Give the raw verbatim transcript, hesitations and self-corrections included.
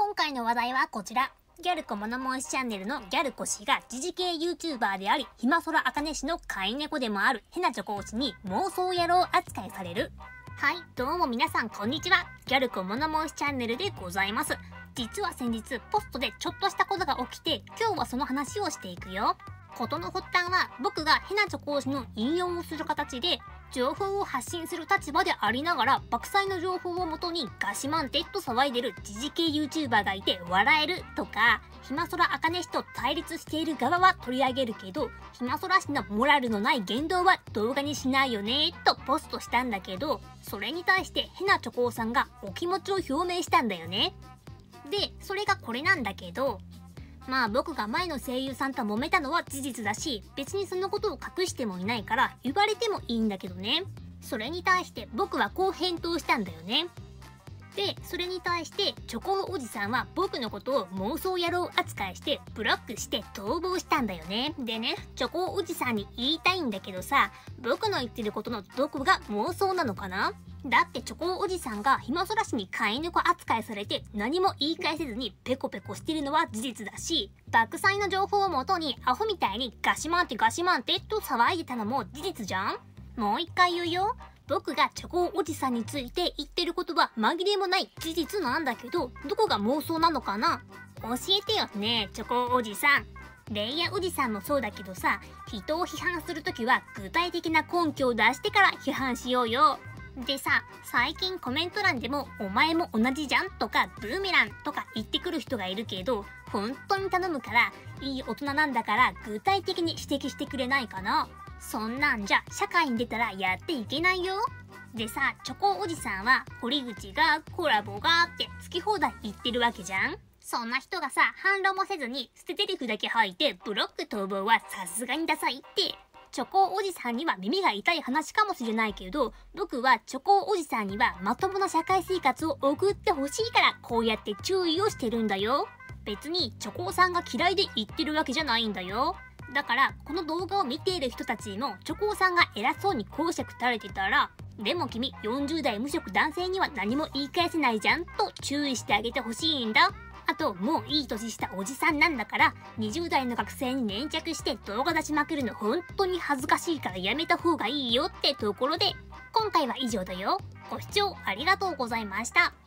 今回の話題はこちら。ギャル子物申しチャンネルのギャル子氏が時事系 YouTuber であり、ひまそらあかね氏の飼い猫でもあるヘナチョコ推しに妄想野郎扱いされる。はい、どうも皆さんこんにちは。ギャル子物申しチャンネルでございます。実は先日ポストでちょっとしたことが起きて、今日はその話をしていくよ。事の発端は僕がヘナチョコ推しの引用をする形で情報を発信する立場でありながら、爆災の情報をもとにガシマンテと騒いでる時事系 YouTuber がいて笑えるとか、ひまそらあかね氏と対立している側は取り上げるけど、ひまそら氏のモラルのない言動は動画にしないよねとポストしたんだけど、それに対してヘナチョコさんがお気持ちを表明したんだよね。で、それがこれなんだけど、まあ僕が前の声優さんと揉めたのは事実だし、別にそのことを隠してもいないから言われてもいいんだけどね。それに対して僕はこう返答したんだよね。で、それに対してチョコおじさんは僕のことを妄想野郎扱いしてブロックして逃亡したんだよね。でね、チョコおじさんに言いたいんだけどさ、僕の言ってることのどこが妄想なのかな？だってチョコおじさんがひまそら氏に飼い猫扱いされて何も言い返せずにペコペコしてるのは事実だし、爆災の情報をもとにアホみたいにガシマンテガシマンテと騒いでたのも事実じゃん。もう一回言うよ。僕がチョコおじさんについて言ってることは紛れもない事実なんだけど、どこが妄想なのかな？教えてよね、チョコおじさん。レイヤおじさんもそうだけどさ、人を批判するときは具体的な根拠を出してから批判しようよ。でさ、最近コメント欄でもお前も同じじゃんとかブーメランとか言ってくる人がいるけど、本当に頼むからいい大人なんだから具体的に指摘してくれないかな。そんなんじゃ社会に出たらやっていけないよ。でさ、チョコおじさんは堀口がコラボがって好き放題言ってるわけじゃん。そんな人がさ、反論もせずに捨て台詞だけ吐いてブロック逃亡はさすがにダサいって。チョコおじさんには耳が痛い話かもしれないけど、僕はチョコおじさんにはまともな社会生活を送ってほしいからこうやって注意をしてるんだよ。別にチョコさんが嫌いで言ってるわけじゃないんだよ。だからこの動画を見ている人たちもチョコさんが偉そうに講釈垂れてたら、でも君よんじゅう代無職男性には何も言い返せないじゃんと注意してあげてほしいんだ。あと、もういい年したおじさんなんだから、にじゅう代の学生に粘着して動画出しまくるの本当に恥ずかしいからやめた方がいいよってところで、今回は以上だよ。ご視聴ありがとうございました。